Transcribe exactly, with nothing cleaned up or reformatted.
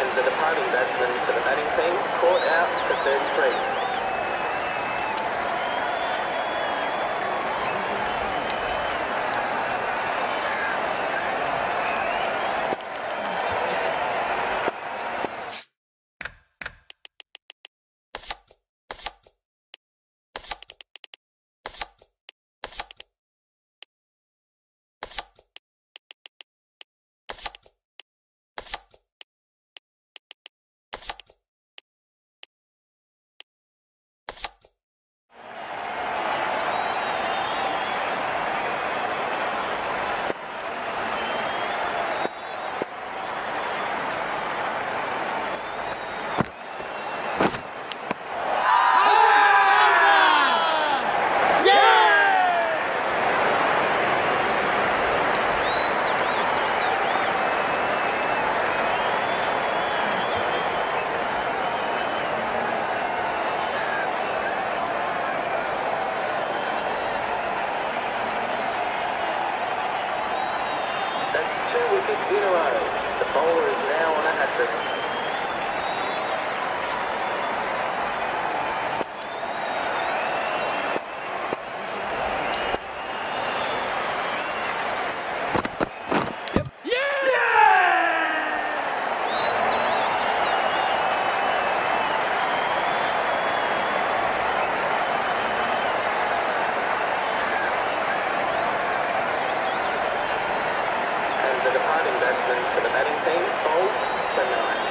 the departing batsman for the batting team caught out to third street. That's two wickets in a row. The bowler is now on a hat-trick. The departing batsman for the batting team bowled for nine.